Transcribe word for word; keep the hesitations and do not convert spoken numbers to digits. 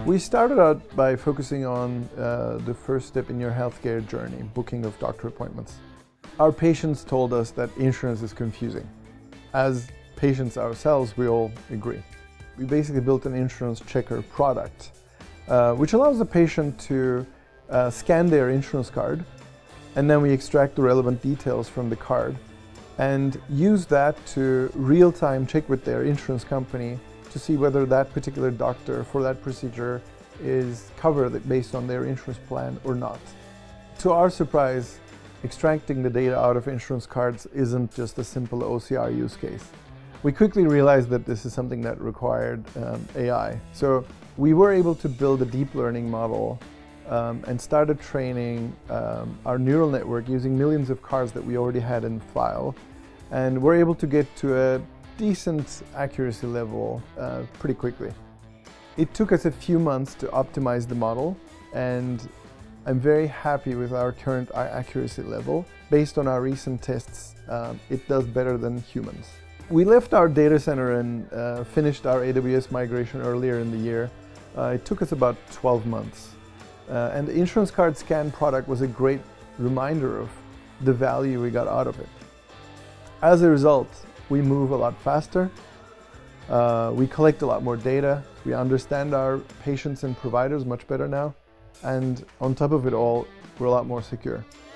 We started out by focusing on uh, the first step in your healthcare journey, booking of doctor appointments. Our patients told us that insurance is confusing. As patients ourselves, we all agree. We basically built an insurance checker product, uh, which allows the patient to uh, scan their insurance card, and then we extract the relevant details from the card and use that to real-time check with their insurance company to see whether that particular doctor for that procedure is covered based on their insurance plan or not. To our surprise, extracting the data out of insurance cards isn't just a simple O C R use case. We quickly realized that this is something that required um, A I. So we were able to build a deep learning model um, and started training um, our neural network using millions of cards that we already had in file. And we're able to get to a decent accuracy level uh, pretty quickly. It took us a few months to optimize the model, and I'm very happy with our current accuracy level. Based on our recent tests, um, it does better than humans. We left our data center and uh, finished our A W S migration earlier in the year. Uh, it took us about twelve months. Uh, and the insurance card scan product was a great reminder of the value we got out of it. As a result, we move a lot faster, uh, we collect a lot more data, we understand our patients and providers much better now, and on top of it all, we're a lot more secure.